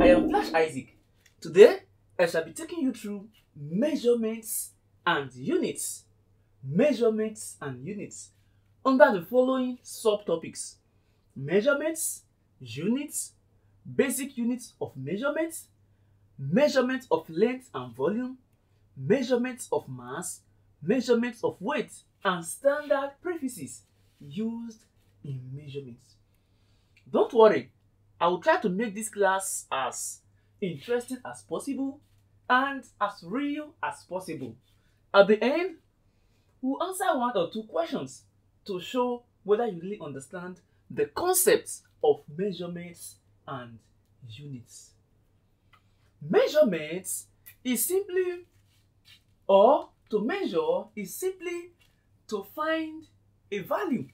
I am Flash Isaac. Today, I shall be taking you through measurements and units. Measurements and units under the following subtopics: measurements, units, basic units of measurements, measurements of length and volume, measurements of mass, measurements of weight, and standard prefixes used in measurements. Don't worry, I will try to make this class as interesting as possible and as real as possible. At the end, we'll answer one or two questions to show whether you really understand the concepts of measurements and units. Measurements is simply, or to measure is simply to find a value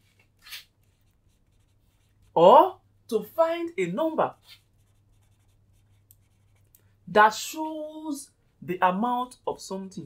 or to find a number that shows the amount of something.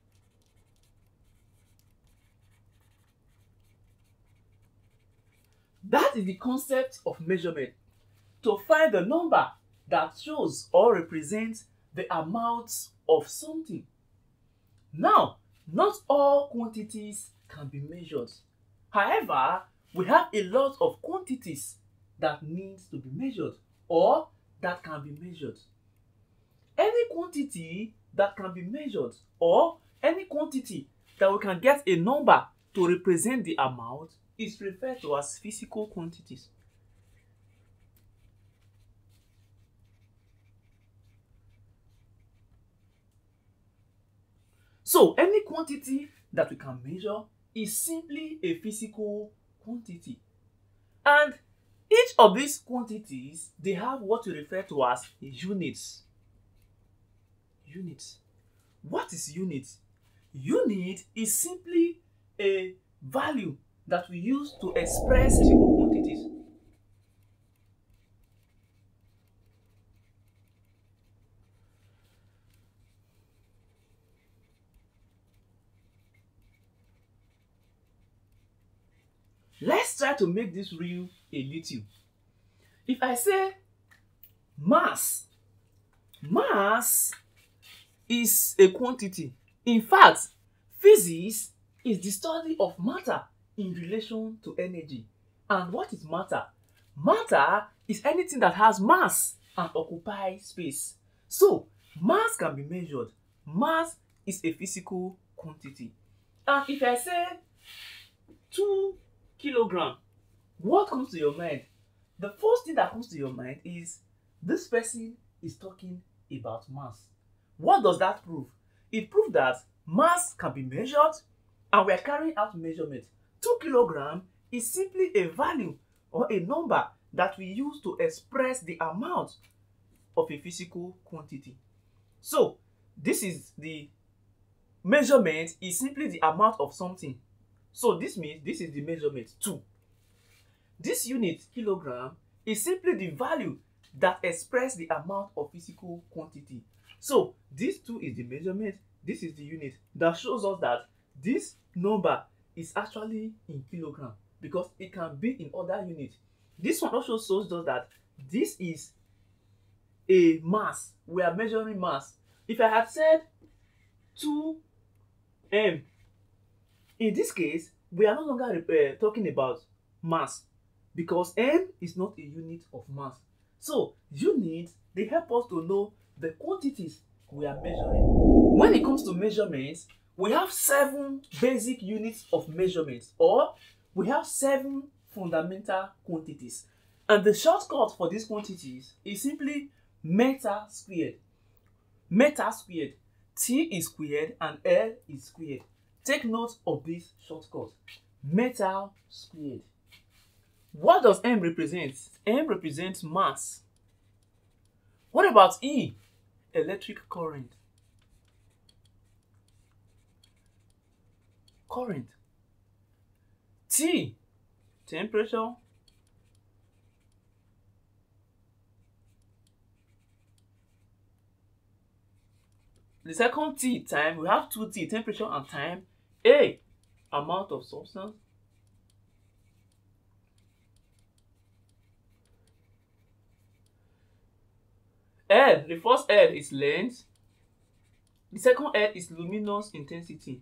That is the concept of measurement. To find the number that shows or represents the amount of something. Now, not all quantities can be measured. However, we have a lot of quantities that needs to be measured or that can be measured. Any quantity that can be measured or any quantity that we can get a number to represent the amount is referred to as physical quantities. So, any quantity that we can measure is simply a physical quantity. And each of these quantities, they have what we refer to as units. Units. What is unit? Unit is simply a value that we use to express physical quantities. Let's try to make this real a little. If I say mass, mass is a quantity. In fact, physics is the study of matter in relation to energy. And what is matter? Matter is anything that has mass and occupies space. So, mass can be measured. Mass is a physical quantity. And if I say 2 kilograms, what comes to your mind? The first thing that comes to your mind is this person is talking about mass. What does that prove? It proves that mass can be measured and we are carrying out measurement. 2 kilograms is simply a value or a number that we use to express the amount of a physical quantity. So, this is the measurement is simply the amount of something. So, this means this is the measurement 2. This unit, kilogram, is simply the value that expresses the amount of physical quantity. So, this 2 is the measurement, this is the unit that shows us that this number is actually in kilogram because it can be in other units. This one also shows us that this is a mass. We are measuring mass. If I had said 2m, in this case, we are no longer talking about mass because m is not a unit of mass. So, units, they help us to know the quantities we are measuring. When it comes to measurements, we have 7 basic units of measurements, or we have 7 fundamental quantities. And the shortcut for these quantities is simply meter squared. Meter squared. T is squared and L is squared. Take note of this shortcut. Meter squared. What does M represent? M represents mass. What about E? Electric current. Current. T, temperature. The second T, time. We have 2T, temperature and time. A, amount of substance. L, the first L is length. The second L is luminous intensity.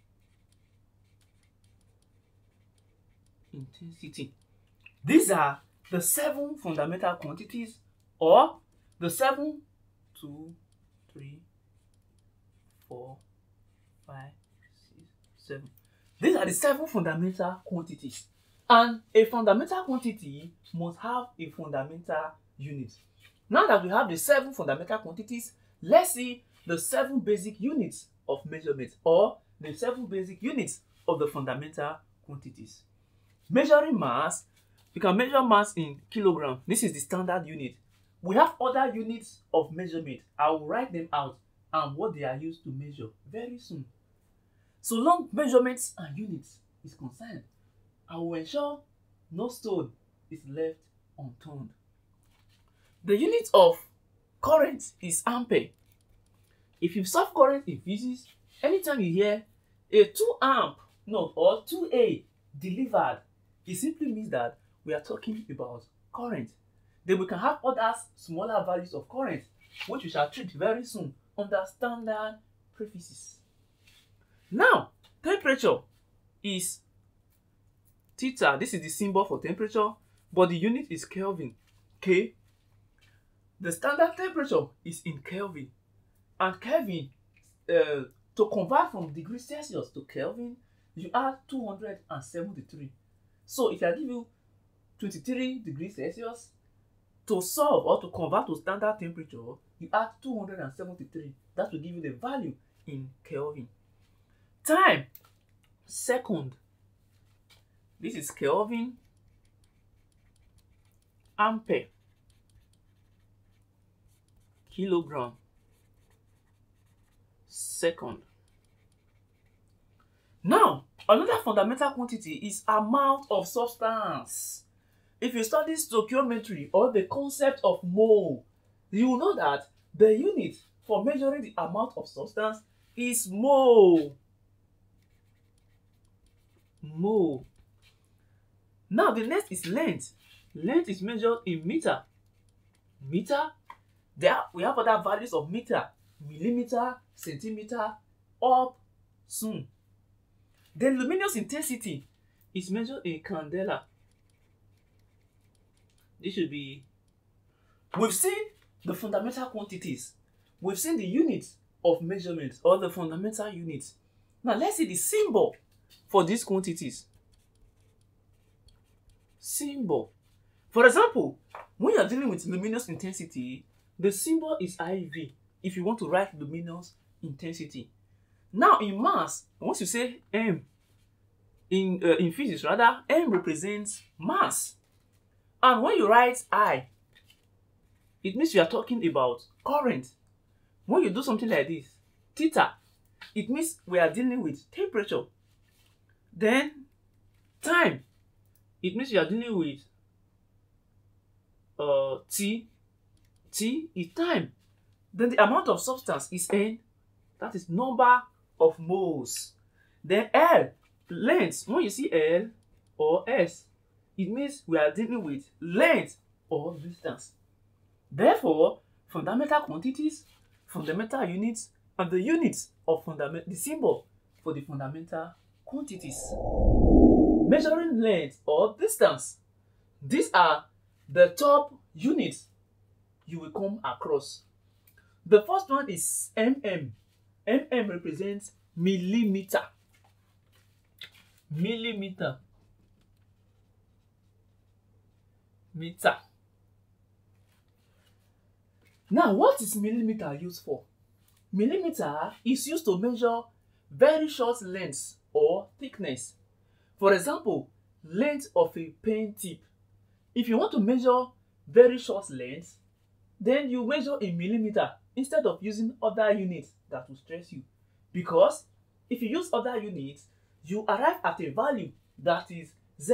These are the 7 fundamental quantities, or the 7, 2, 3, 4, 5, 6, 7. These are the 7 fundamental quantities. And a fundamental quantity must have a fundamental unit. Now that we have the 7 fundamental quantities, let's see the 7 basic units of measurement, or the 7 basic units of the fundamental quantities. Measuring mass, you can measure mass in kilogram. This is the standard unit. We have other units of measurement. I will write them out and what they are used to measure very soon. So long measurements and units is concerned, I will ensure no stone is left unturned. The unit of current is ampere. If you solve current in physics, anytime you hear a 2 amp or 2A delivered, it simply means that we are talking about current. Then we can have other smaller values of current, which we shall treat very soon under standard prefixes. Now, temperature is theta. This is the symbol for temperature, but the unit is Kelvin, K. The standard temperature is in Kelvin, and Kelvin, to convert from degrees Celsius to Kelvin, you add 273. So if I give you 23 degrees Celsius, to solve or to convert to standard temperature, you add 273. That will give you the value in Kelvin. Time, second. This is Kelvin, ampere, kilogram, second. Now, another fundamental quantity is amount of substance. If you study stoichiometry or the concept of mole, you will know that the unit for measuring the amount of substance is mole. Mole. Now the next is length. Length is measured in meter. Meter, we have other values of meter, millimeter, centimeter, up, soon. Then luminous intensity is measured in candela. This should be. We've seen the fundamental quantities. We've seen the units of measurement, or the fundamental units. Now let's see the symbol for these quantities. Symbol. For example, when you're dealing with luminous intensity, the symbol is IV if you want to write luminous intensity. Now in mass, once you say M, in physics rather, M represents mass. And when you write I, it means you are talking about current. When you do something like this, theta, it means we are dealing with temperature. Then time, it means you are dealing with T. T is time. Then the amount of substance is N, that is number of moles. Then L, length. When you see L or S, it means we are dealing with length or distance. Therefore, fundamental quantities, fundamental units, and the units of the symbol for the fundamental quantities. Measuring length or distance. These are the top units you will come across. The first one is mm. Mm represents millimeter. Millimeter. Meter. Now, what is millimeter used for? Millimeter is used to measure very short lengths or thickness. For example, length of a pen tip. If you want to measure very short length, then you measure in millimeter instead of using other units that will stress you. Because if you use other units, you arrive at a value that is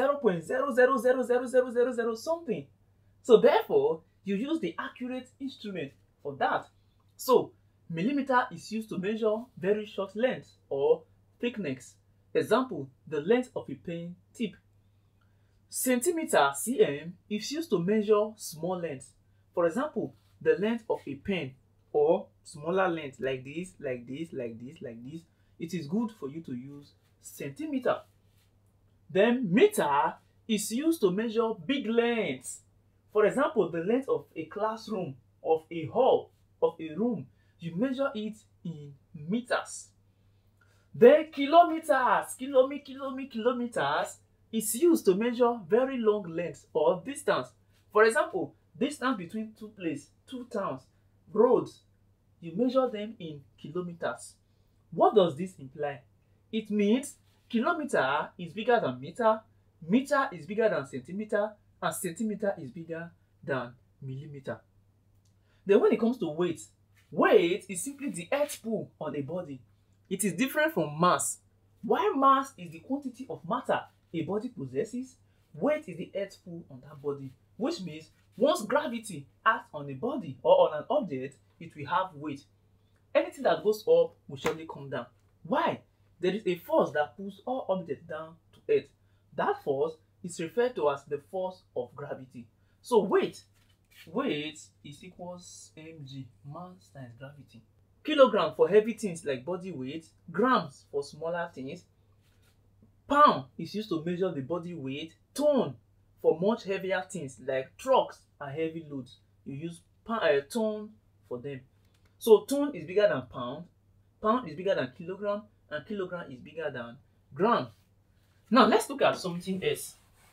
0.0000000 something. So therefore, you use the accurate instrument for that. So millimeter is used to measure very short length or thickness. Example, the length of a pen tip. Centimeter, cm, is used to measure small length. For example, the length of a pen or smaller length like this, like this, like this, like this, it is good for you to use centimeter. Then meter is used to measure big lengths. For example, the length of a classroom, of a hall, of a room, you measure it in meters. Then kilometers, kilometers is used to measure very long lengths or distance. For example, distance between two places, two towns, roads, you measure them in kilometers. What does this imply? It means kilometer is bigger than meter, meter is bigger than centimeter, and centimeter is bigger than millimeter. Then when it comes to weight, weight is simply the earth pull on a body. It is different from mass. While mass is the quantity of matter a body possesses, weight is the earth pull on that body, which means once gravity acts on a body or on an object, it will have weight. Anything that goes up will surely come down. Why? There is a force that pulls all objects down to earth. That force is referred to as the force of gravity. So weight is equals mg, mass times gravity. Kilogram for heavy things like body weight, grams for smaller things. Pound is used to measure the body weight. Ton for much heavier things like trucks and heavy loads. You use ton for them. So ton is bigger than pound is bigger than kilogram, and kilogram is bigger than gram. Now let's look at something else.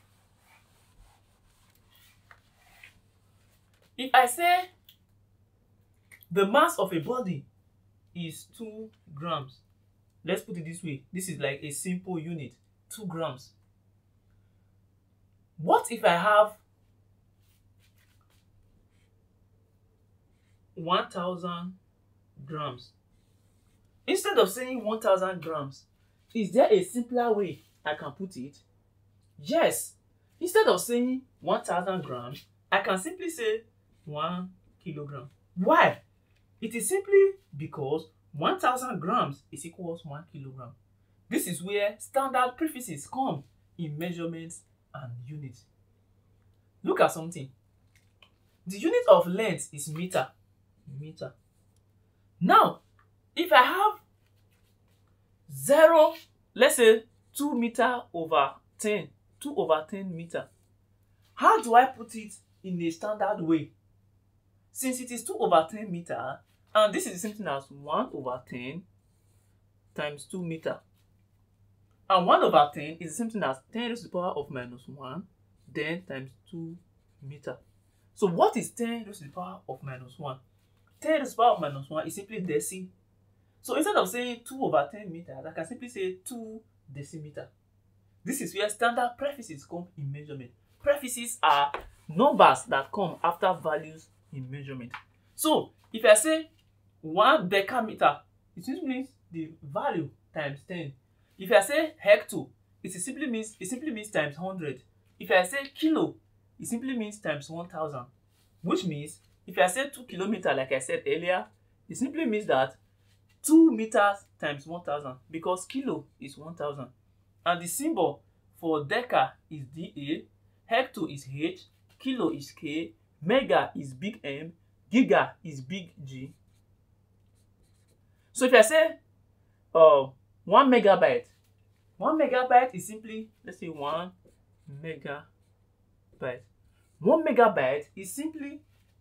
If I say the mass of a body is 2 grams, let's put it this way. This is like a simple unit, 2 grams. What if I have 1000 grams? Instead of saying 1000 grams, is there a simpler way I can put it? Yes. Instead of saying 1000 grams, I can simply say 1 kilogram. Why? It is simply because 1000 grams is equals 1 kilogram. This is where standard prefixes come in measurements and units. Look at something. The unit of length is meter. Now, if I have 0, let's say 2 meter over 10, 2 over 10 meter, how do I put it in a standard way? Since it is 2 over 10 meter, and this is the same thing as 1 over 10 times 2 meter. And 1 over 10 is the same thing as 10 raised to the power of minus 1, then times 2 meter. So what is 10 raised to the power of minus 1? 10 raised to the power of minus 1 is simply deci. So instead of saying 2 over 10 meters, I can simply say 2 decimeter. This is where standard prefixes come in measurement. Prefixes are numbers that come after values in measurement. So if I say 1 decameter, it simply means the value times 10. If I say hecto, it simply means times 100. If I say kilo, it simply means times 1000. Which means if I say 2 kilometers, like I said earlier, it simply means that 2 meters times 1000, because kilo is 1000. And the symbol for deca is DA, hecto is H, kilo is K, mega is big M, giga is big G. So if I say 1 megabyte, 1 megabyte is simply, let's say 1 megabyte. 1 megabyte is simply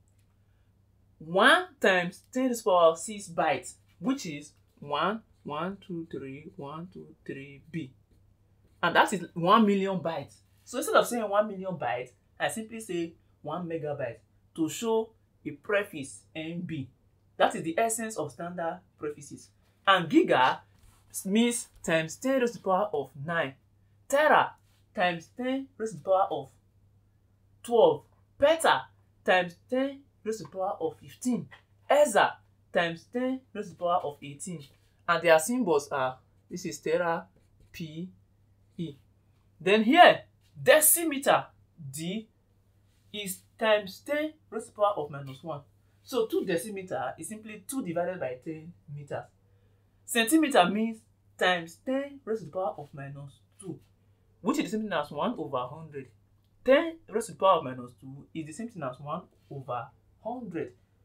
1 times 10 to the power of 6 bytes, which is 1, 1, 2, 3, 1, 2, 3, B. And that is 1 million bytes. So instead of saying 1 million bytes, I simply say 1 megabyte to show a prefix MB. That is the essence of standard prefixes. And giga means times 10 raised to the power of 9. Tera times 10 raised to the power of 12. Peta times 10 raised to the power of 15. Exa times 10 raised to the power of 18. And their symbols are, this is tera, P, E. Then here, decimeter, D, is times 10 raised to the power of minus 1. So 2 decimeter is simply 2 divided by 10 meters. Centimeter means times 10 raised to the power of minus 2, which is the same thing as 1 over 100. 10 raised to the power of minus 2 is the same thing as 1 over 100.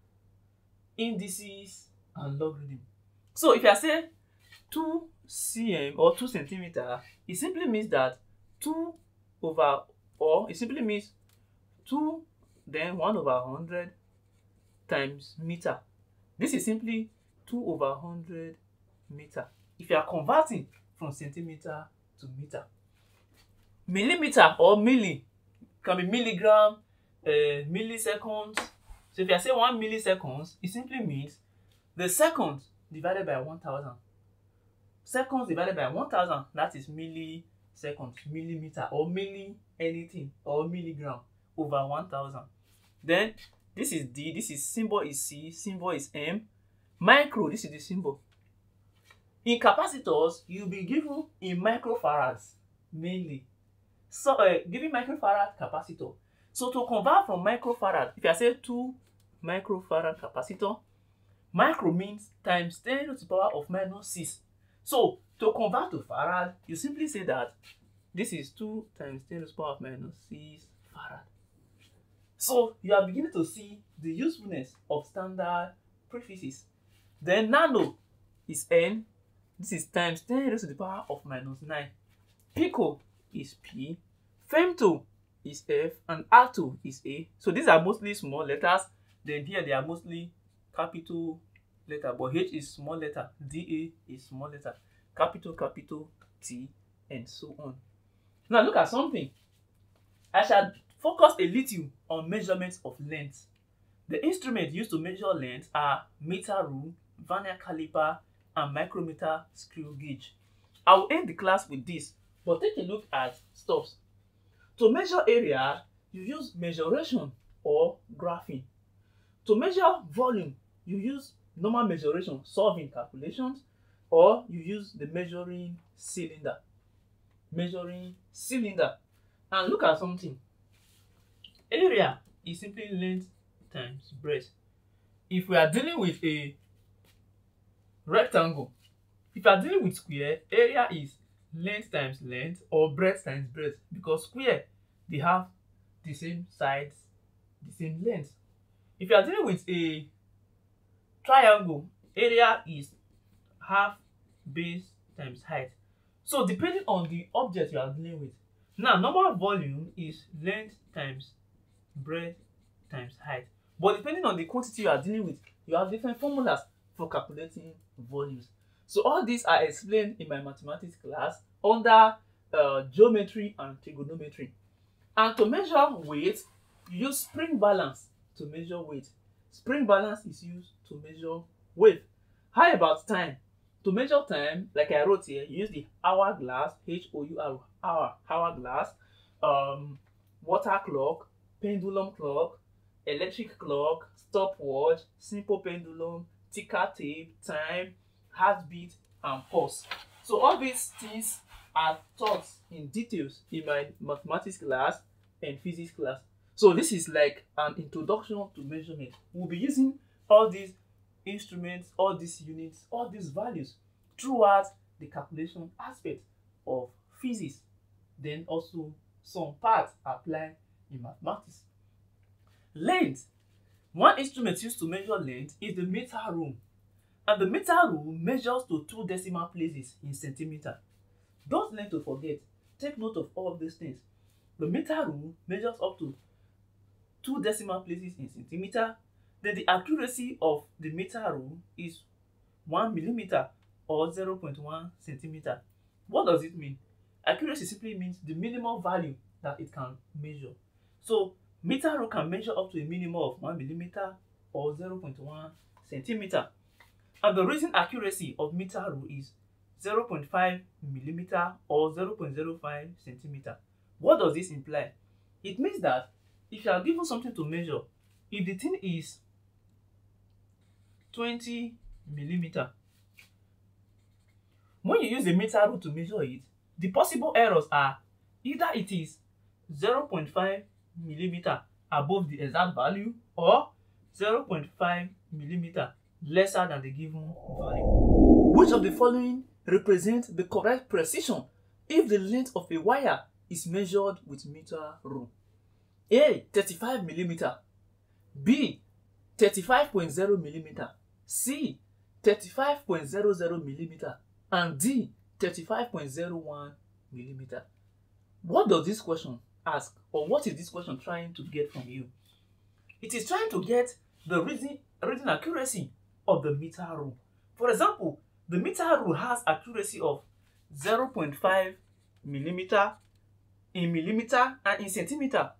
indices and logarithm. So if I say 2 cm or 2 centimeter, it simply means that 2 over, or it simply means 2 then 1 over 100 times meter. This is simply 2 over 100 meter. If you are converting from centimeter to meter. Millimeter or milli can be milligram, milliseconds. So if I say 1 milliseconds, it simply means the seconds divided by 1000. Seconds divided by 1000, that is milliseconds, millimeter or milli anything or milligram over 1000. Then this is D, this is symbol is C, symbol is M. Micro, this is the symbol. In capacitors, you'll be given in microfarads mainly. So giving microfarad capacitor. So to convert from microfarad, if I say 2 microfarad capacitor, micro means times 10 to the power of minus 6. So to convert to farad, you simply say that this is 2 times 10 to the power of minus 6 farad. So you are beginning to see the usefulness of standard prefixes. Then nano is N. This is times 10 to the power of minus 9. Pico is P. Femto is F. And Atto is A. So these are mostly small letters. Then here they are mostly capital letter. But H is small letter. DA is small letter. Capital, capital, T, and so on. Now look at something. I shall focus a little on measurements of length. The instruments used to measure length are meter rule, vernier caliper, and micrometer screw gauge. I will end the class with this, but take a look at stops. To measure area, you use measuration or graphing. To measure volume, you use normal measuration, solving calculations, or you use the measuring cylinder. Measuring cylinder. And look at something. Area is simply length times breadth. If we are dealing with a rectangle, if you are dealing with square, area is length times length or breadth times breadth, because square they have the same sides, the same length. If you are dealing with a triangle, area is half base times height. So depending on the object you are dealing with. Now normal volume is length times breadth times height. But depending on the quantity you are dealing with, you have different formulas for calculating volumes. So all these are explained in my mathematics class under geometry and trigonometry. And to measure weight, you use spring balance to measure weight. Spring balance is used to measure weight. How about time? To measure time, like I wrote here, you use the hourglass, H-O-U-R, hourglass, water clock, pendulum clock, electric clock, stopwatch, simple pendulum, ticker tape, time, heartbeat, and pulse. So all these things are taught in details in my mathematics class and physics class. So this is like an introduction to measurement. We'll be using all these instruments, all these units, all these values throughout the calculation aspect of physics. Then also some parts apply in mathematics. Length. One instrument used to measure length is the meter rule. And the meter rule measures to 2 decimal places in centimeter. Don't learn to forget. Take note of all of these things. The meter rule measures up to 2 decimal places in centimeter. Then the accuracy of the meter rule is 1 millimeter or 0.1 centimeter. What does it mean? Accuracy simply means the minimum value that it can measure. So meter rule can measure up to a minimum of 1 millimeter or 0.1 centimeter. And the reason accuracy of meter rule is 0.5 millimeter or 0.05 centimeter. What does this imply? It means that if you are given something to measure, if the thing is 20 millimeter, when you use the meter rule to measure it, the possible errors are either it is 0.5 millimeter above the exact value or 0.5 millimeter lesser than the given value. Which of the following represents the correct precision if the length of a wire is measured with meter rule? A. 35 millimeter. B. 35.0 millimeter, C 35.00 millimeter, and D 35.01 millimeter. What does this question ask, or what is this question trying to get from you? It is trying to get the reading accuracy of the meter rule. For example, the meter rule has accuracy of 0.5 millimeter in millimeter, and in centimeter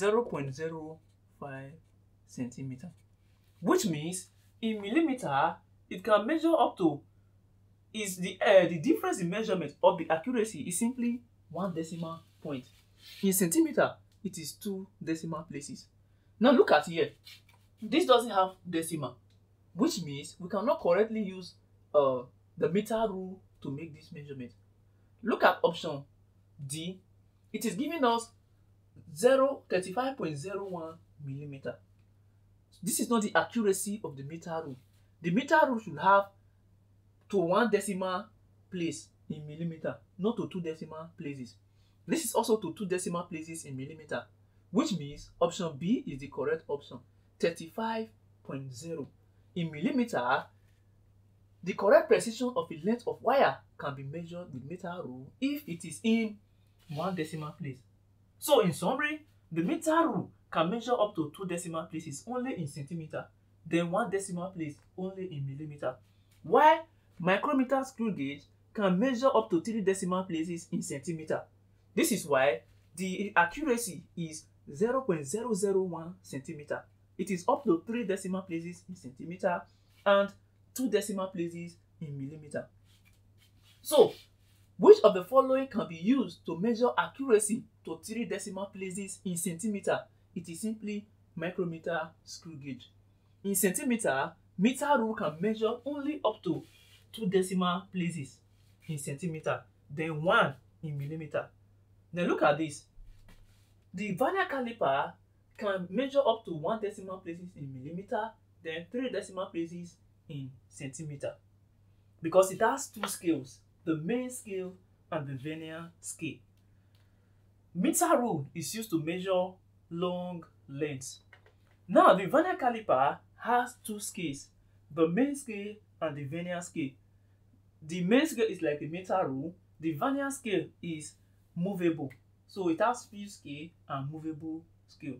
0.05 centimeter, which means in millimeter it can measure up to the difference in measurement of the accuracy is simply 1 decimal point. In centimeter it is 2 decimal places. Now look at here, this doesn't have decimal, which means we cannot correctly use the meter rule to make this measurement. Look at option D. It is giving us 35.01 millimeter. This is not the accuracy of the meter rule. The meter rule should have to 1 decimal place in millimeter, not to 2 decimal places. This is also to 2 decimal places in millimeter, which means option B is the correct option, 35.0. In millimeter, the correct precision of a length of wire can be measured with meter rule if it is in 1 decimal place. So in summary, the meter rule can measure up to 2 decimal places only in centimeter, then 1 decimal place only in millimeter, while micrometer screw gauge can measure up to 3 decimal places in centimeter. This is why the accuracy is 0.001 centimeter. It is up to 3 decimal places in centimeter and 2 decimal places in millimeter. So, which of the following can be used to measure accuracy to 3 decimal places in centimeter? It is simply micrometer screw gauge. In centimeter, meter rule can measure only up to 2 decimal places in centimeter, then 1 in millimeter. Then look at this. The vernier caliper can measure up to 1 decimal places in millimeter, then 3 decimal places in centimeter, because it has 2 scales, the main scale and the vernier scale. Meter rule is used to measure long lengths. Now the vernier caliper has 2 scales, the main scale and the vernier scale. The main scale is like a meter rule. The vernier scale is movable, so it has fixed scale and movable scale.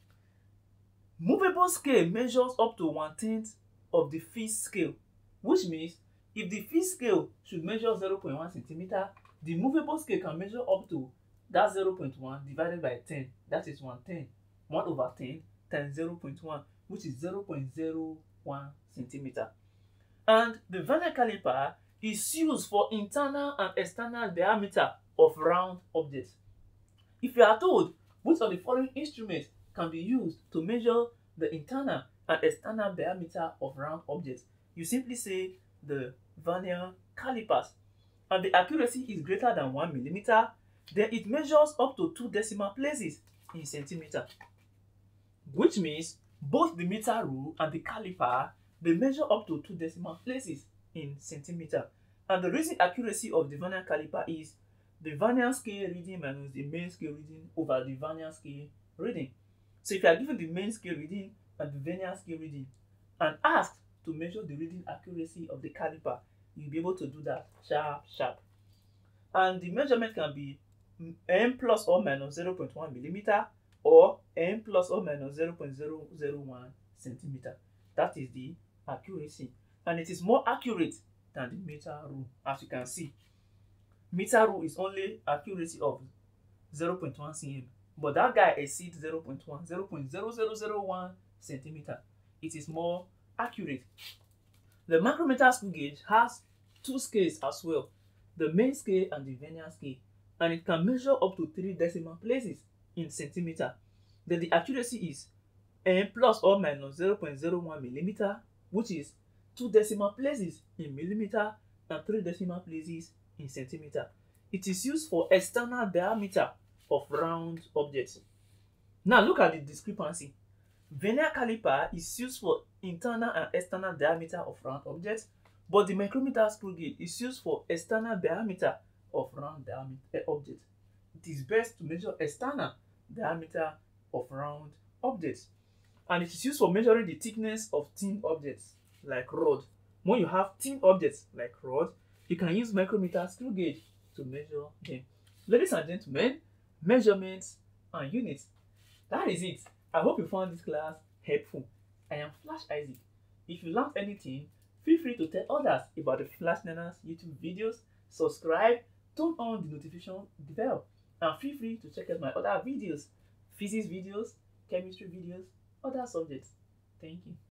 Movable scale measures up to 1/10 of the fixed scale, which means if the fixed scale should measure 0.1 centimeter, the movable scale can measure up to that 0.1 divided by 10, that is 1/10. 1/10 times 0.1, which is 0.01 centimeter. And the vernier caliper is used for internal and external diameter of round objects. If you are told which of the following instruments can be used to measure the internal and external diameter of round objects, you simply say the vernier calipers. And the accuracy is greater than 1 millimeter, then it measures up to 2 decimal places in centimeter, which means both the meter rule and the caliper, they measure up to 2 decimal places in centimeter. And the reason accuracy of the vernier caliper is the vernier scale reading minus the main scale reading over the vernier scale reading. So if you are given the main scale reading and the vernier scale reading and asked to measure the reading accuracy of the caliper, you'll be able to do that sharp. And the measurement can be m plus or minus 0.1 millimeter or m plus or minus 0.001 centimeter. That is the accuracy, and it is more accurate than the meter rule. As you can see, meter rule is only accuracy of 0.1 cm, but that guy exceeds 0.01 centimeter. It is more accurate. The micrometer screw gauge has 2 scales as well, the main scale and the vernier scale, and it can measure up to 3 decimal places in centimeter. Then the accuracy is m plus or minus 0.01 millimeter, which is 2 decimal places in millimeter and 3 decimal places in centimeter. It is used for external diameter of round objects. Now look at the discrepancy. Vernier caliper is used for internal and external diameter of round objects, but the micrometer screw gauge is used for external diameter of round objects. It is best to measure external diameter of round objects. and it is used for measuring the thickness of thin objects like rod. When you have thin objects like rod, you can use micrometer screw gauge to measure them. Ladies and gentlemen, measurements and units. That is it. I hope you found this class helpful. I am Flash Isaac. If you learned anything, feel free to tell others about the Flash Learners YouTube videos. Subscribe, turn on the notification bell, and feel free to check out my other videos, physics videos, chemistry videos, other subjects. Thank you.